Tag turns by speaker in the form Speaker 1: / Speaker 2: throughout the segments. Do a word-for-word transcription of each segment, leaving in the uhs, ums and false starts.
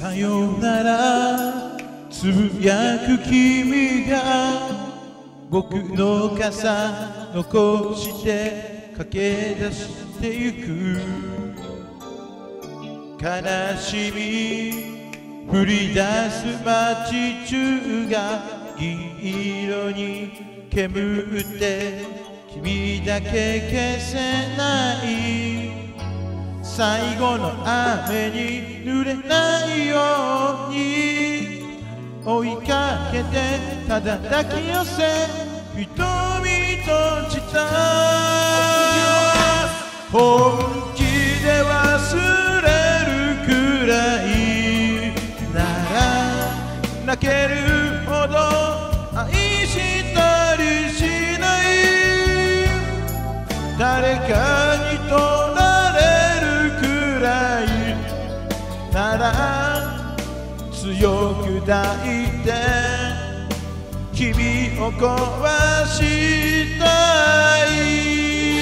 Speaker 1: さよならつぶやく君が僕の傘残して駆け出してゆく悲しみ降り出す街中が銀色に煙って君だけ消せない最後の雨に濡れないように追いかけてただ抱き寄せ瞳閉じた本気で忘れるくらいなら泣けるほど愛したりしない誰かに取られるくらいなら強く抱いて君を壊したい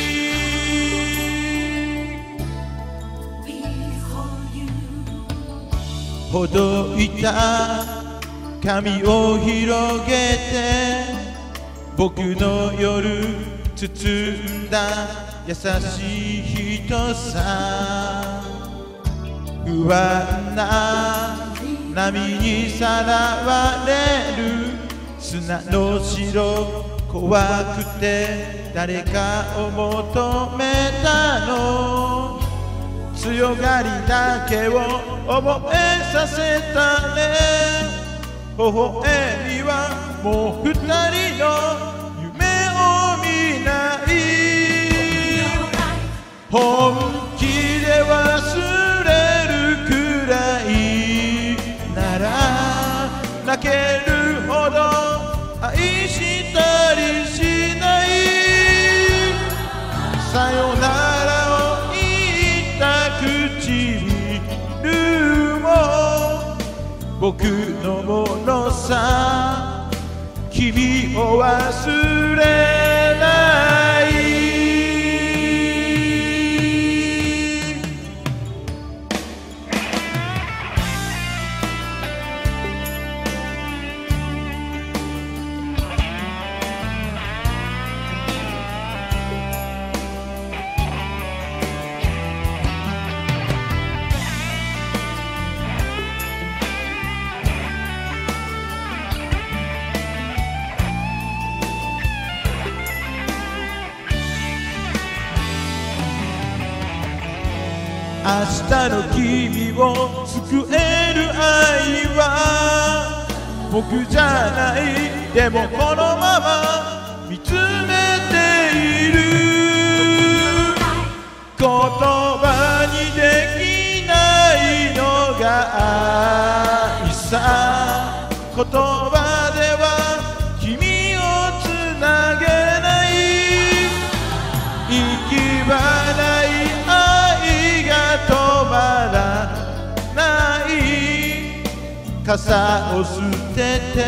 Speaker 1: ほどいた髪を広げて僕の夜包んだ優しい人さ不安な波にさらわれる砂の城怖くて誰かを求めたの強がりだけを覚えさせたね微笑みはもう二人の夢を見ない本気で忘れるくらいなら泣けるほど愛したりしないさよならを言った唇も僕のものさ君を忘れない明日の君を救える愛は僕じゃないでもこのまま見つめている言葉にできないのが愛さ言葉では君をつなげない息はない止まらない傘を捨てて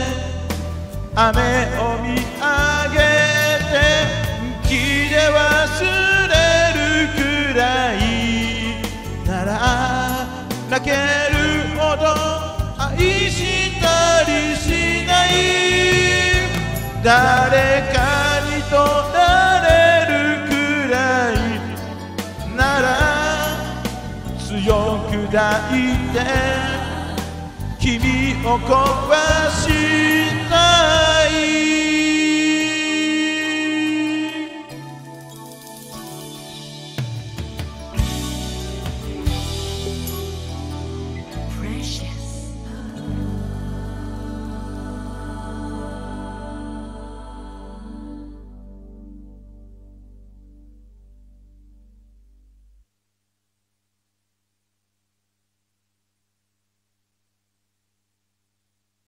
Speaker 1: 雨を見上げて本気で忘れるくらいなら泣けるほど愛したりしない誰かに取られるくらいなら強く抱いて君を壊した